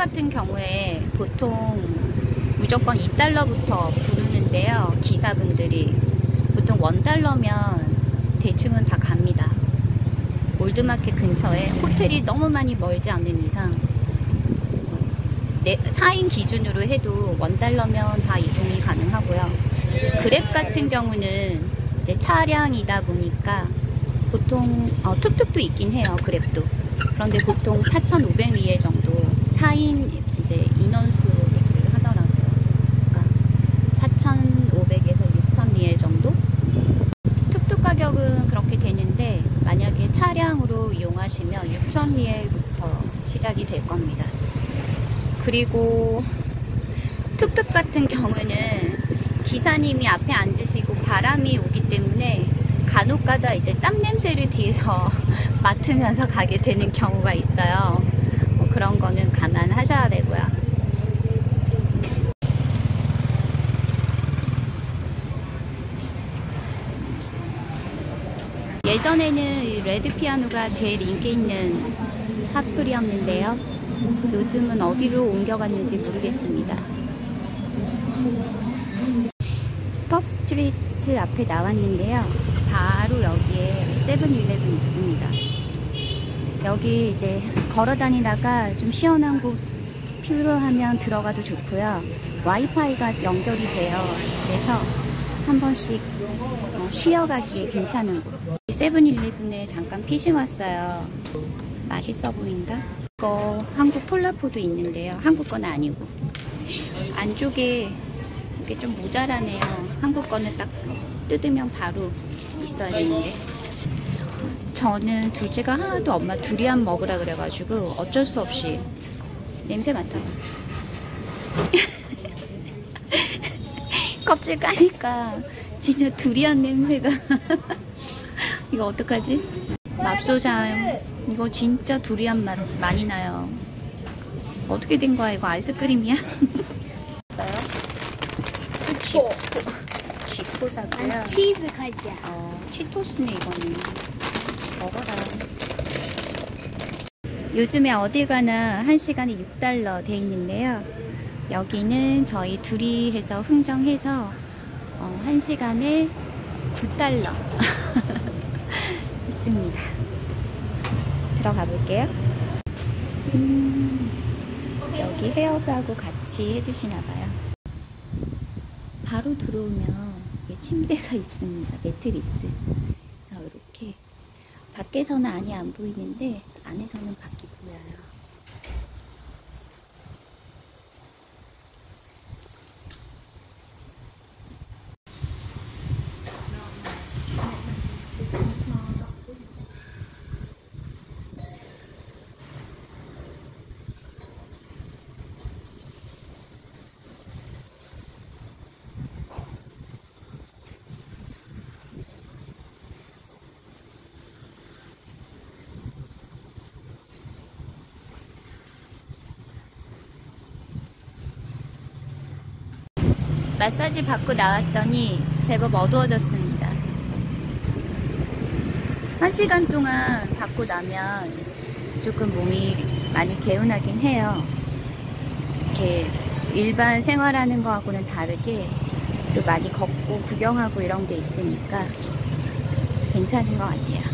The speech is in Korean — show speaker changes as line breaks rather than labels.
같은 경우에 보통 무조건 2달러부터 부르는데요. 기사분들이 보통 1달러면 대충은 다 갑니다. 올드마켓 근처에 호텔이 너무 많이 멀지 않는 이상 4인 기준으로 해도 1달러면 다 이동이 가능하고요. 그랩 같은 경우는 이제 차량이다 보니까 보통 툭툭도 있긴 해요. 그랩도. 그런데 보통 4,500리엘 정도 4인 이제 인원수를 하더라고요. 그러니까 4,500에서 6,000리엘 정도? 툭툭 가격은 그렇게 되는데 만약에 차량으로 이용하시면 6,000리엘부터 시작이 될 겁니다. 그리고 툭툭 같은 경우는 기사님이 앞에 앉으시고 바람이 오기 때문에 간혹가다 이제 땀 냄새를 뒤에서 맡으면서 가게 되는 경우가 있어요. 그런 거는 감안하셔야 되고요. 예전에는 레드 피아노가 제일 인기 있는 핫플이었는데요. 요즘은 어디로 옮겨갔는지 모르겠습니다. 펍 스트리트 앞에 나왔는데요. 바로 여기에 세븐일레븐 있습니다. 여기 이제 걸어 다니다가 좀 시원한 곳 필요하면 들어가도 좋고요. 와이파이가 연결이 돼요. 그래서 한 번씩 쉬어가기에 괜찮은 곳. 세븐일레븐에 잠깐 피싱 왔어요. 맛있어 보인다? 이거 한국 폴라포도 있는데요. 한국 건 아니고 안쪽에 이게 좀 모자라네요. 한국 거는 딱 뜯으면 바로 있어야 되는데 저는 둘째가 하나도 엄마 두리안 먹으라 그래가지고 어쩔 수 없이 냄새 맡아. 껍질 까니까 진짜 두리안 냄새가 이거 어떡하지? 맙소삼 이거 진짜 두리안 맛 많이 나요. 어떻게 된 거야? 이거 아이스크림이야? 쥐포 사고요.
치즈 과자.
치토스네 이거는. 먹어라. 요즘에 어디 가나 1시간에 6달러 돼 있는데요. 여기는 저희 둘이 해서 흥정해서 1시간에 9달러 있습니다. 들어가 볼게요. 여기 헤어도 하고 같이 해주시나봐요. 바로 들어오면 침대가 있습니다. 매트리스. 그래서 이렇게 밖에서는 안이 안 보이는데 안에서는 밖이 보여요. 마사지 받고 나왔더니 제법 어두워졌습니다. 1시간 동안 받고 나면 조금 몸이 많이 개운하긴 해요. 이렇게 일반 생활하는 거하고는 다르게 또 많이 걷고 구경하고 이런 게 있으니까 괜찮은 것 같아요.